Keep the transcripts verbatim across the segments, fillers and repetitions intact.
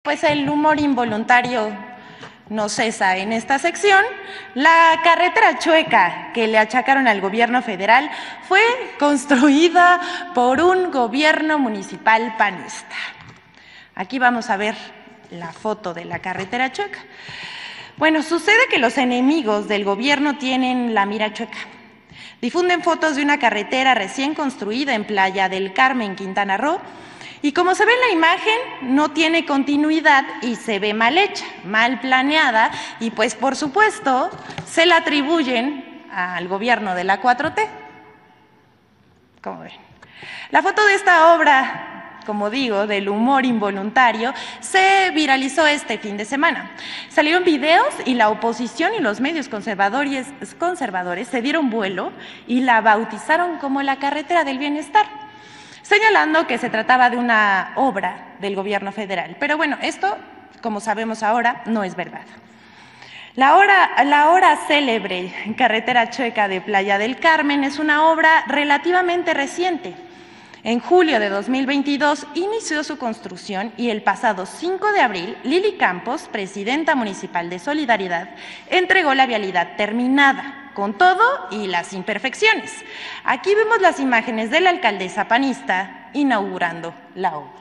pues el humor involuntario no cesa en esta sección. La carretera chueca que le achacaron al gobierno federal fue construida por un gobierno municipal panista. Aquí vamos a ver la foto de la carretera chueca. Bueno, sucede que los enemigos del gobierno tienen la mira chueca. Difunden fotos de una carretera recién construida en Playa del Carmen, Quintana Roo, y como se ve en la imagen, no tiene continuidad y se ve mal hecha, mal planeada, y pues por supuesto se la atribuyen al gobierno de la cuatro T. ¿Cómo ven? La foto de esta obra, como digo, del humor involuntario, se viralizó este fin de semana. Salieron videos y la oposición y los medios conservadores, conservadores se dieron vuelo y la bautizaron como la carretera del bienestar, señalando que se trataba de una obra del gobierno federal. Pero bueno, esto, como sabemos ahora, no es verdad. La hora, la ahora célebre carretera chueca de Playa del Carmen es una obra relativamente reciente. En julio de dos mil veintidós inició su construcción y el pasado cinco de abril, Lili Campos, presidenta municipal de Solidaridad, entregó la vialidad terminada, con todo y las imperfecciones. Aquí vemos las imágenes de la alcaldesa panista inaugurando la obra.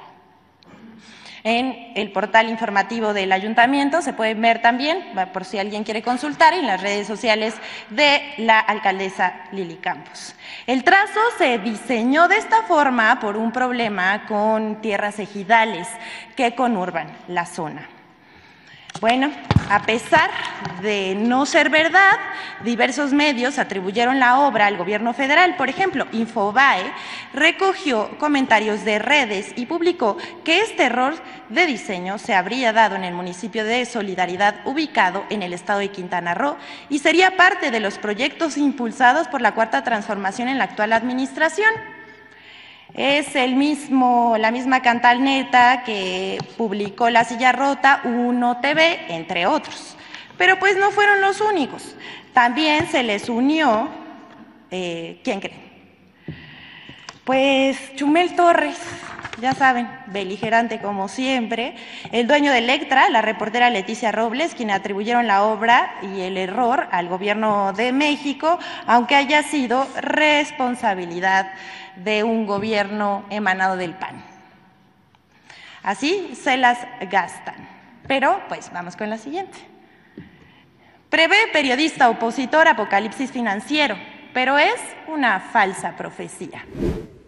En el portal informativo del ayuntamiento se pueden ver también, por si alguien quiere consultar, en las redes sociales de la alcaldesa Lili Campos. El trazo se diseñó de esta forma por un problema con tierras ejidales que conurban la zona. Bueno, a pesar de no ser verdad, diversos medios atribuyeron la obra al gobierno federal. Por ejemplo, Infobae recogió comentarios de redes y publicó que este error de diseño se habría dado en el municipio de Solidaridad, ubicado en el estado de Quintana Roo, y sería parte de los proyectos impulsados por la Cuarta Transformación en la actual administración. Es el mismo, la misma cantalneta que publicó La Silla Rota, Uno T V, entre otros. Pero pues no fueron los únicos. También se les unió, eh, ¿quién cree? Pues Chumel Torres, ya saben, beligerante como siempre, el dueño de Electra, la reportera Leticia Robles, quien atribuyeron la obra y el error al gobierno de México, aunque haya sido responsabilidad de un gobierno emanado del P A N. Así se las gastan. Pero, pues, vamos con la siguiente. Prevé periodista opositor apocalipsis financiero, pero es una falsa profecía.